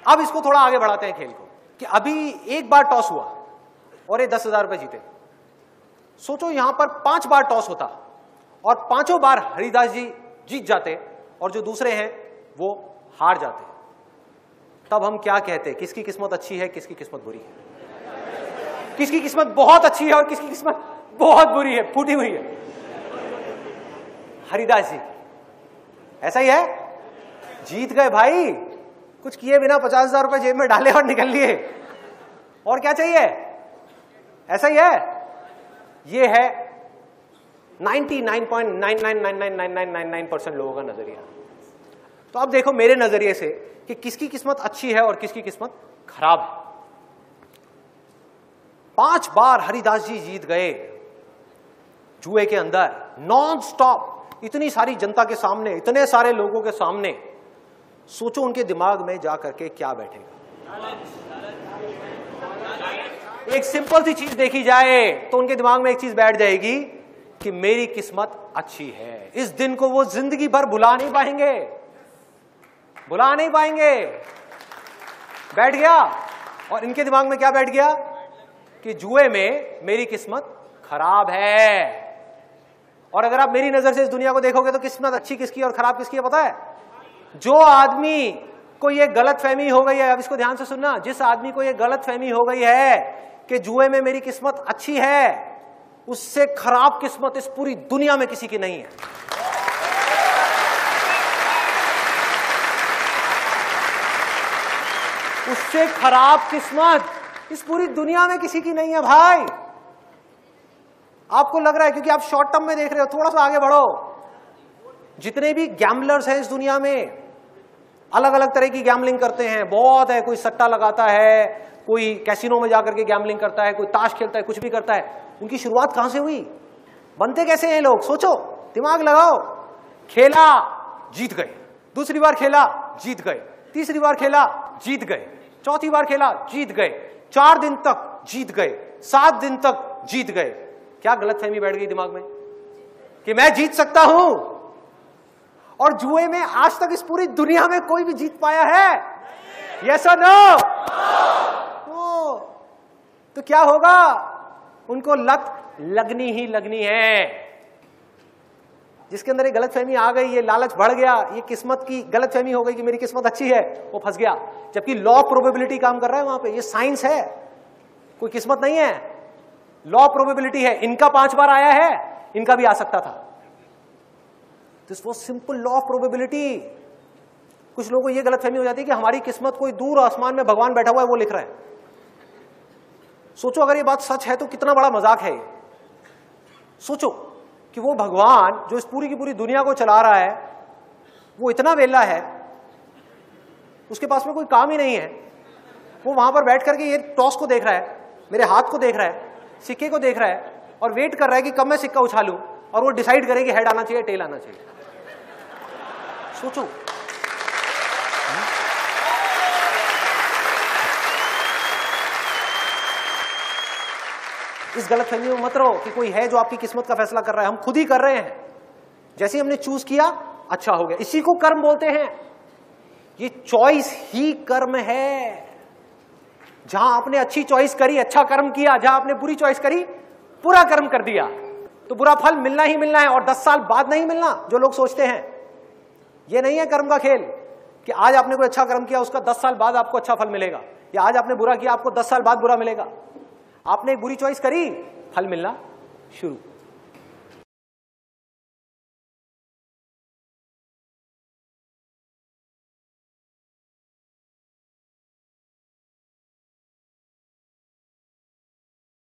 अब इसको थोड़ा आगे बढ़ाते हैं खेल को, कि अभी एक बार टॉस हुआ और ये 10,000 रुपए जीते। सोचो यहां पर 5 बार टॉस होता और 5 बार हरिदास जी जीत जाते और जो दूसरे हैं वो हार जाते, तब हम क्या कहते? किसकी किस्मत अच्छी है, किसकी किस्मत बुरी है? किसकी किस्मत बहुत अच्छी है और किसकी किस्मत बहुत बुरी है, फूटी हुई है? हरिदास जी। ऐसा ही है, जीत गए भाई, कुछ किए बिना 50,000 रुपए जेब में डाले और निकल लिए, और क्या चाहिए? ऐसा ही है। ये है 99.99999999% लोगों का नजरिया। तो अब देखो मेरे नजरिए से कि किसकी किस्मत अच्छी है और किसकी किस्मत खराब है। 5 बार हरिदास जी जीत गए जुए के अंदर, नॉन स्टॉप, इतनी सारी जनता के सामने, इतने सारे लोगों के सामने। सोचो उनके दिमाग में जाकर के क्या बैठेगा। एक सिंपल सी चीज देखी जाए तो उनके दिमाग में एक चीज बैठ जाएगी कि मेरी किस्मत अच्छी है। इस दिन को वो जिंदगी भर भुला नहीं पाएंगे, भुला नहीं पाएंगे। बैठ गया। और इनके दिमाग में क्या बैठ गया? कि जुए में मेरी किस्मत खराब है। और अगर आप मेरी नजर से इस दुनिया को देखोगे तो किस्मत अच्छी किसकी और खराब किसकी है पता है? जो आदमी को ये गलत फहमी हो गई है, अब इसको ध्यान से सुनना, जिस आदमी को ये गलत फहमी हो गई है कि जुए में मेरी किस्मत अच्छी है, उससे खराब किस्मत इस पूरी दुनिया में किसी की नहीं है। उससे खराब किस्मत इस पूरी दुनिया में किसी की नहीं है भाई। आपको लग रहा है क्योंकि आप शॉर्ट टर्म में देख रहे हो, थोड़ा सा आगे बढ़ो। जितने भी गैम्बलर्स हैं इस दुनिया में, अलग अलग तरह की गैम्बलिंग करते हैं, बहुत है। कोई सट्टा लगाता है, कोई कैसीनो में जाकर के गैम्बलिंग करता है, कोई ताश खेलता है, कुछ भी करता है। उनकी शुरुआत कहां से हुई? बनते कैसे हैं लोग? सोचो, दिमाग लगाओ। खेला, जीत गए। दूसरी बार खेला, जीत गए। तीसरी बार खेला, जीत गए। चौथी बार खेला, जीत गए। 4 दिन तक जीत गए, 7 दिन तक जीत गए। क्या गलतफहमी बैठ गई दिमाग में कि मैं जीत सकता हूं? और जुए में आज तक इस पूरी दुनिया में कोई भी जीत पाया है? यस और नो? तो क्या होगा? उनको लत लगनी ही लगनी है। जिसके अंदर ये गलतफहमी आ गई, ये लालच बढ़ गया, ये किस्मत की गलतफहमी हो गई कि मेरी किस्मत अच्छी है, वो फंस गया। जबकि लॉ ऑफ प्रोबेबिलिटी काम कर रहा है वहां पे, ये साइंस है, कोई किस्मत नहीं है, लॉ ऑफ प्रोबेबिलिटी है। इनका 5 बार आया है, इनका भी आ सकता था। This was simple law of probability. कुछ लोगों को यह गलतफहमी हो जाती है कि हमारी किस्मत कोई दूर आसमान में भगवान बैठा हुआ है वो लिख रहा है। सोचो अगर ये बात सच है तो कितना बड़ा मजाक है ये। सोचो कि वो भगवान जो इस पूरी की पूरी दुनिया को चला रहा है, वो इतना वेला है, उसके पास में कोई काम ही नहीं है। वो वहां पर बैठ करके ये टॉस को देख रहा है, मेरे हाथ को देख रहा है, सिक्के को देख रहा है और वेट कर रहा है कि कब मैं सिक्का उछालूं और वो डिसाइड करे कि हेड आना चाहिए, टेल आना चाहिए। सोचो। इस गलतफहमी में मत रहो कि कोई है जो आपकी किस्मत का फैसला कर रहा है। हम खुद ही कर रहे हैं। जैसे हमने चूज किया, अच्छा हो गया। इसी को कर्म बोलते हैं। ये चॉइस ही कर्म है। जहां आपने अच्छी चॉइस करी, अच्छा कर्म किया, जहां आपने बुरी चॉइस करी, बुरा कर्म कर दिया, तो बुरा फल मिलना ही मिलना है और 10 साल बाद नहीं मिलना, जो लोग सोचते हैं। ये नहीं है कर्म का खेल कि आज आपने कोई अच्छा कर्म किया, उसका 10 साल बाद आपको अच्छा फल मिलेगा, या आज आपने बुरा किया, आपको 10 साल बाद बुरा मिलेगा। आपने एक बुरी चॉइस करी, फल मिलना शुरू।